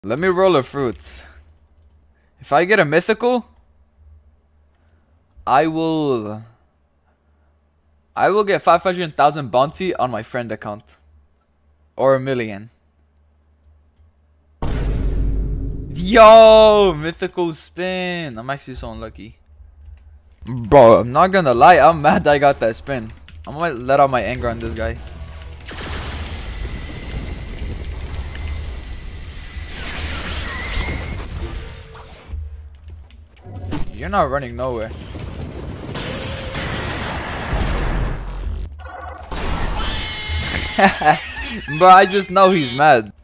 Let me roll a fruit. If I get a mythical, I will get 500,000 bounty on my friend account. Or 1,000,000. Yo, mythical spin. I'm actually so unlucky. Bro, I'm not gonna lie, I'm mad that I got that spin. I'm gonna let out my anger on this guy. You're not running nowhere. Bro, I just know he's mad.